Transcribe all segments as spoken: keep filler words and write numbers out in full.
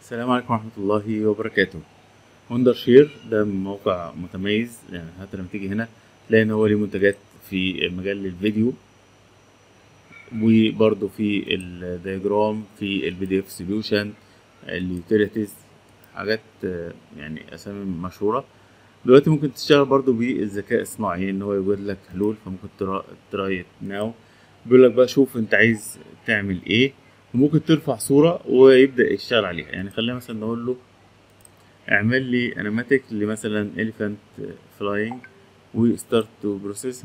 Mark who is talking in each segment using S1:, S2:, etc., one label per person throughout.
S1: السلام عليكم ورحمة الله وبركاته. وندر شير ده موقع متميز، يعني حتى لما تيجي هنا تلاقي ان هو ليه منتجات في مجال الفيديو، وبرضه في الدياجرام، في البي دي اف سوليوشن، اليوتيليتيز، حاجات آه، يعني اسامي مشهورة. دلوقتي ممكن تشتغل برضه بالذكاء الصناعي ان هو يوجد لك حلول، فممكن تراي ناو بيقول لك بقى شوف انت عايز تعمل ايه، وممكن ترفع صورة ويبدأ يشتغل عليها. يعني خلينا مثلا نقول له اعمل لي انيماتيك لمثلا elephant flying وستارت تو بروسيس،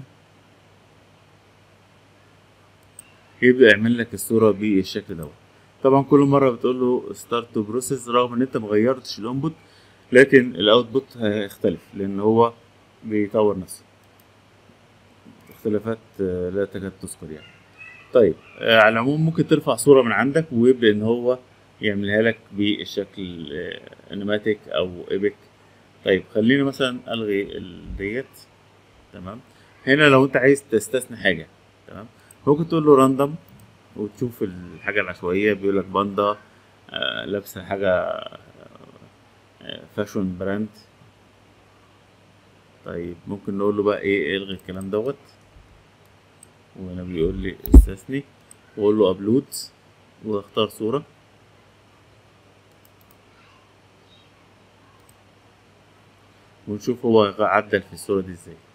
S1: يبدأ يعمل لك الصورة بالشكل دوت. طبعا كل مرة بتقول له ستارت تو بروسيس رغم ان انت مغيرتش الانبوت، لكن الاوتبوت هيختلف لان هو بيطور نفسه. اختلافات آه، لا تكاد تذكر يعني. طيب آه، على العموم ممكن ترفع صورة من عندك ويبدأ ان هو يعملها لك بالشكل انيماتيك او ايبك. طيب خليني مثلا الغي ال- ديت. تمام. هنا لو انت عايز تستثني حاجه، تمام، ممكن تقول له راندوم وتشوف الحاجه العشوائيه. بيقول لك باندا آه لابسه حاجه آه فاشون براند. طيب ممكن نقول له بقى ايه، الغي الكلام دوت، وهنا بيقول لي استثني، واقول له ابلود واختار صوره ونشوف هو عدل في الصوره دي ازاي.